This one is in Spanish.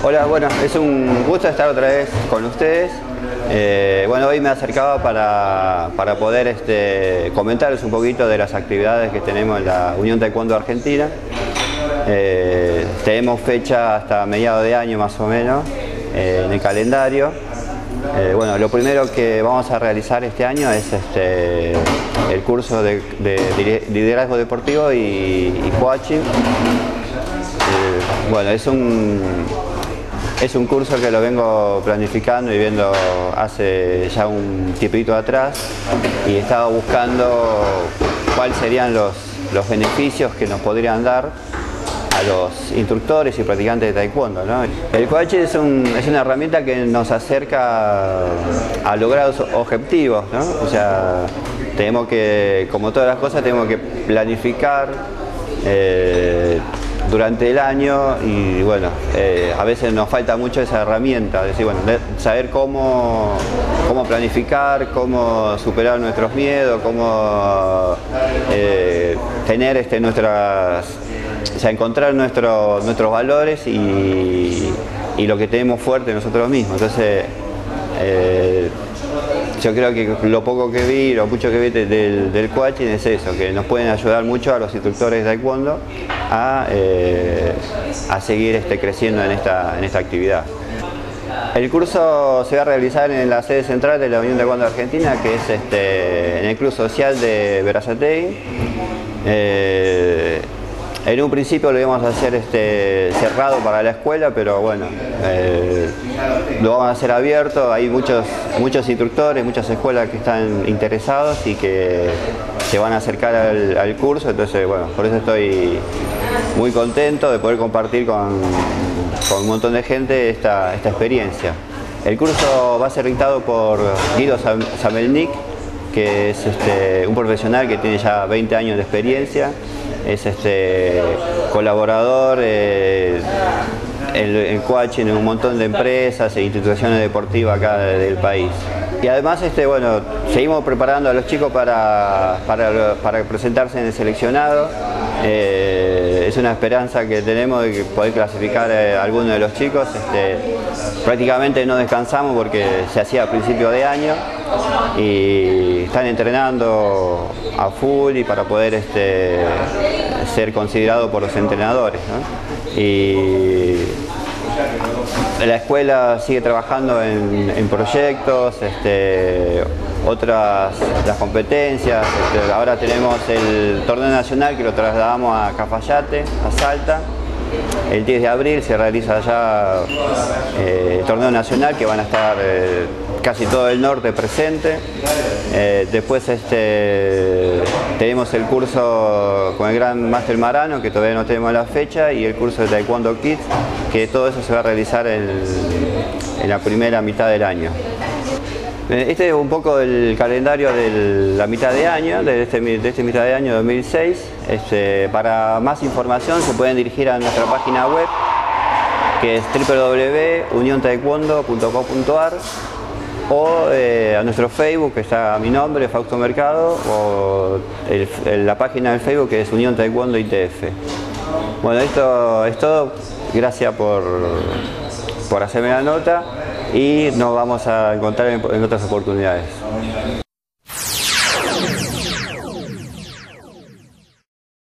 Hola, bueno, es un gusto estar otra vez con ustedes. Bueno, hoy me acercaba para poder comentarles un poquito de las actividades que tenemos en la Unión Taekwondo Argentina. Tenemos fecha hasta mediados de año más o menos en el calendario. Bueno, lo primero que vamos a realizar este año es el curso de liderazgo deportivo y coaching. Bueno, es un curso que lo vengo planificando y viendo hace ya un tiempito atrás, y estaba buscando cuáles serían los beneficios que nos podrían dar a los instructores y practicantes de taekwondo, ¿no? El coaching es una herramienta que nos acerca a lograr objetivos, ¿no? O sea, tenemos que, como todas las cosas, tenemos que planificar durante el año, y bueno, a veces nos falta mucho esa herramienta, es decir, bueno, saber cómo planificar, cómo superar nuestros miedos, cómo tener o sea, encontrar nuestros valores y lo que tenemos fuerte nosotros mismos. Entonces, yo creo que lo poco que vi, lo mucho que vi del coaching es eso, que nos pueden ayudar mucho a los instructores de taekwondo a seguir creciendo en esta actividad. El curso se va a realizar en la sede central de la Unión Taekwondo Argentina, que es en el Club Social de Berazategui. En un principio lo íbamos a hacer cerrado para la escuela, pero bueno, lo vamos a hacer abierto. Hay muchos instructores, muchas escuelas que están interesados y que se van a acercar al curso. Entonces, bueno, por eso estoy muy contento de poder compartir con un montón de gente esta experiencia. El curso va a ser dictado por Guido Samelnik, que es un profesional que tiene ya 20 años de experiencia. Es colaborador en coaching en un montón de empresas e instituciones deportivas acá del país. Y además, bueno, seguimos preparando a los chicos para presentarse en el seleccionado. Es una esperanza que tenemos de poder clasificar a algunos de los chicos. Prácticamente no descansamos porque se hacía a principio de año y están entrenando a full y para poder ser considerado por los entrenadores, ¿no? Y la escuela sigue trabajando en proyectos, las competencias. Ahora tenemos el torneo nacional que lo trasladamos a Cafayate, a Salta. El 10 de abril se realiza allá el torneo nacional, que van a estar casi todo el norte presente. Después tenemos el curso con el Gran Máster Marano, que todavía no tenemos la fecha, y el curso de Taekwondo Kids, que todo eso se va a realizar en la primera mitad del año. Este es un poco el calendario de la mitad de año, de este mitad de año 2006. Para más información se pueden dirigir a nuestra página web, que es www.uniontaekwondo.com.ar, o a nuestro Facebook, que está a mi nombre, Fausto Mercado, o la página del Facebook, que es Unión Taekwondo ITF. Bueno, esto es todo. Gracias por hacerme la nota, y nos vamos a encontrar en otras oportunidades.